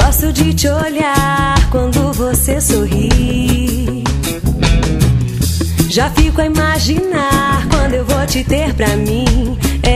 Gosto de te olhar quando você sorri. Já fico a imaginar quando eu vou te ter pra mim.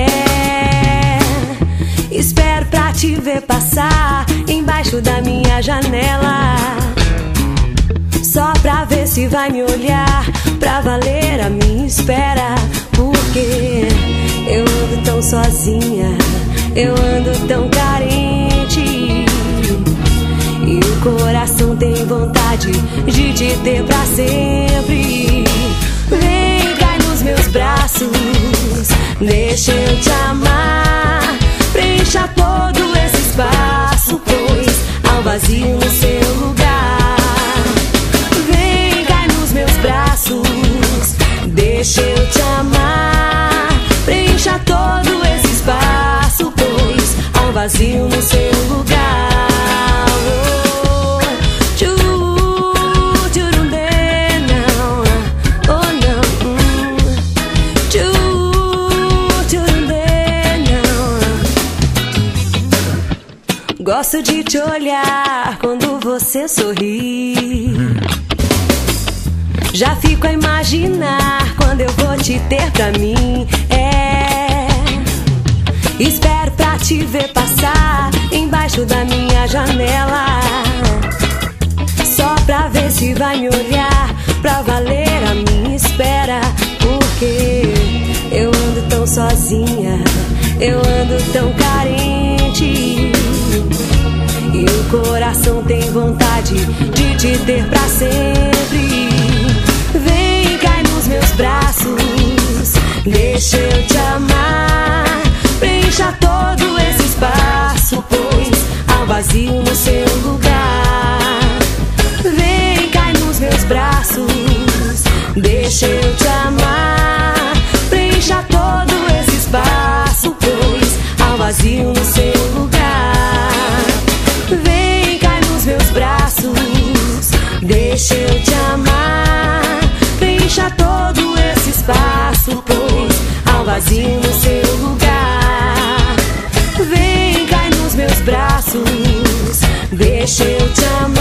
Espero pra te ver passar embaixo da minha janela, só pra ver se vai me olhar, pra valer a minha espera. Porque eu ando tão sozinha, eu ando tão carente, e o coração tem vontade de te ter pra sempre. Vem, cai nos meus braços, deixa eu te amar. Preencha todo esse espaço, pois há um vazio no seu lugar. Vem, cai nos meus braços, deixa eu te amar. Preencha todo esse espaço, pois há um vazio no seu lugar. Gosto de te olhar quando você sorri. Já fico a imaginar quando eu vou te ter pra mim. Espero pra te ver passar embaixo da minha janela, só pra ver se vai me olhar, pra valer a minha espera. Porque eu ando tão sozinha, eu ando tão carente, e o coração tem vontade de te ter pra sempre. Vem, cai nos meus braços, deixa eu te amar. Preencha todo esse espaço, pois há um vazio no seu lugar. Vem, cai nos meus braços, deixa eu te amar. Preencha todo esse espaço, pois há um vazio no seu lugar. Vem, cai nos meus braços, deixa eu te amar. Preencha todo esse espaço, pois há um vazio no seu lugar. Vem, cai nos meus braços, deixa eu te amar.